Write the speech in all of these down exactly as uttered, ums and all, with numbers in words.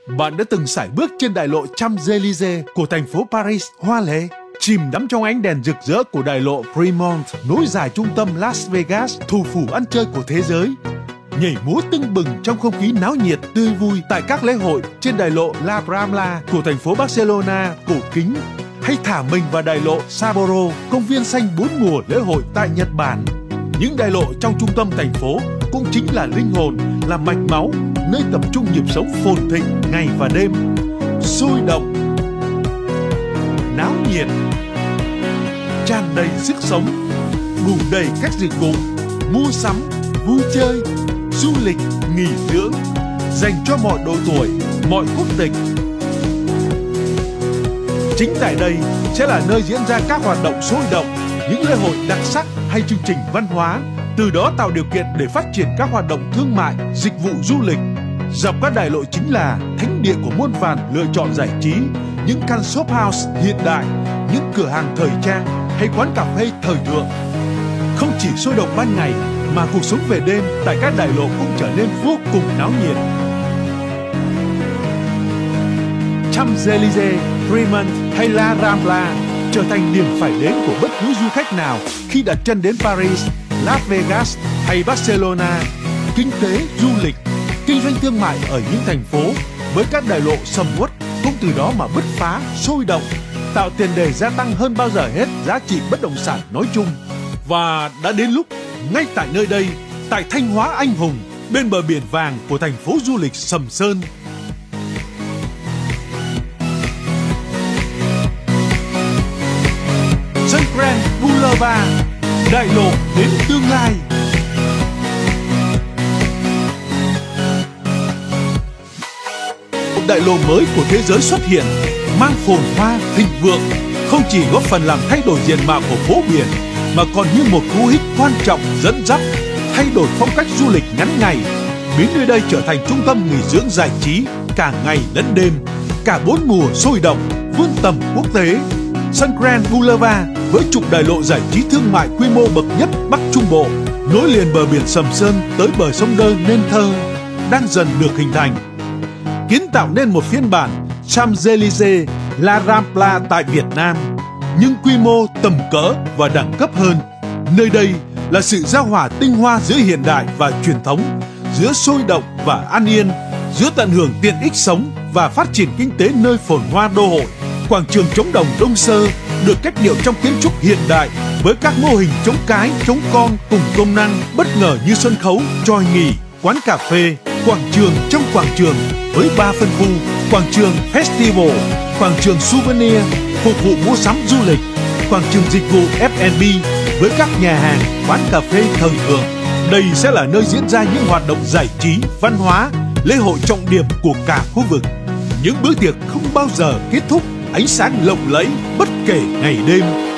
Bạn đã từng sải bước trên đại lộ Champs-Élysées của thành phố Paris hoa lệ, chìm đắm trong ánh đèn rực rỡ của đại lộ Fremont nối dài trung tâm Las Vegas, thủ phủ ăn chơi của thế giới. Nhảy múa tưng bừng trong không khí náo nhiệt tươi vui tại các lễ hội trên đại lộ La Rambla của thành phố Barcelona cổ kính, hay thả mình vào đại lộ Sapporo, công viên xanh bốn mùa lễ hội tại Nhật Bản. Những đại lộ trong trung tâm thành phố cũng chính là linh hồn, là mạch máu, nơi tập trung nhịp sống phồn thịnh ngày và đêm, sôi động, náo nhiệt, tràn đầy sức sống, đủ đầy các dịch vụ mua sắm, vui chơi, du lịch, nghỉ dưỡng dành cho mọi độ tuổi, mọi quốc tịch. Chính tại đây sẽ là nơi diễn ra các hoạt động sôi động, những lễ hội đặc sắc hay chương trình văn hóa, từ đó tạo điều kiện để phát triển các hoạt động thương mại, dịch vụ du lịch. Dọc các đại lộ chính là thánh địa của muôn vàn lựa chọn giải trí, những căn shop house hiện đại, những cửa hàng thời trang hay quán cà phê thời thượng. Không chỉ sôi động ban ngày mà cuộc sống về đêm tại các đại lộ cũng trở nên vô cùng náo nhiệt. Champs-Élysées, Fremont hay La Rambla trở thành điểm phải đến của bất cứ du khách nào khi đặt chân đến Paris, Las Vegas hay Barcelona. Kinh tế, du lịch, kinh doanh thương mại ở những thành phố với các đại lộ sầm uất cũng từ đó mà bứt phá, sôi động, tạo tiền đề gia tăng hơn bao giờ hết giá trị bất động sản nói chung. Và đã đến lúc, ngay tại nơi đây, tại Thanh Hóa anh hùng, bên bờ biển vàng của thành phố du lịch Sầm Sơn, Sun Grand Boulevard, đại lộ đến tương lai. Một đại lộ mới của thế giới xuất hiện, mang phồn hoa, thịnh vượng, không chỉ góp phần làm thay đổi diện mạo của phố biển, mà còn như một cú hích quan trọng dẫn dắt, thay đổi phong cách du lịch ngắn ngày, biến nơi đây trở thành trung tâm nghỉ dưỡng giải trí cả ngày lẫn đêm, cả bốn mùa sôi động, vươn tầm quốc tế. Sun Grand Boulevard với trục đại lộ giải trí thương mại quy mô bậc nhất Bắc Trung Bộ, nối liền bờ biển Sầm Sơn tới bờ sông Đơ nên thơ, đang dần được hình thành, kiến tạo nên một phiên bản Champs-Élysées, La Rambla tại Việt Nam, nhưng quy mô, tầm cỡ và đẳng cấp hơn. Nơi đây là sự giao hòa tinh hoa giữa hiện đại và truyền thống, giữa sôi động và an yên, giữa tận hưởng tiện ích sống và phát triển kinh tế nơi phồn hoa đô hội. Quảng trường Trống Đồng Đông Sơ được cách điệu trong kiến trúc hiện đại với các mô hình trống cái, trống con cùng công năng bất ngờ như sân khấu, tròi nghỉ, quán cà phê, quảng trường trong quảng trường với ba phân khu: quảng trường Festival, quảng trường Souvenir phục vụ mua sắm du lịch, quảng trường dịch vụ F and B với các nhà hàng, quán cà phê thời thượng. Đây sẽ là nơi diễn ra những hoạt động giải trí, văn hóa, lễ hội trọng điểm của cả khu vực. Những bữa tiệc không bao giờ kết thúc, ánh sáng lộng lẫy bất kể ngày đêm.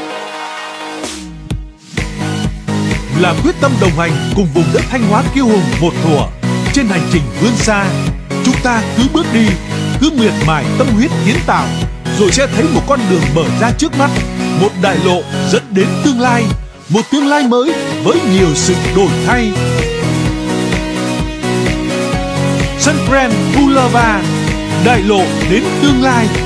Là quyết tâm đồng hành cùng vùng đất Thanh Hóa kiêu hùng một thuở trên hành trình vươn xa, chúng ta cứ bước đi, cứ miệt mài tâm huyết kiến tạo, rồi sẽ thấy một con đường mở ra trước mắt, một đại lộ dẫn đến tương lai, một tương lai mới với nhiều sự đổi thay. Sun Grand Boulevard, đại lộ đến tương lai.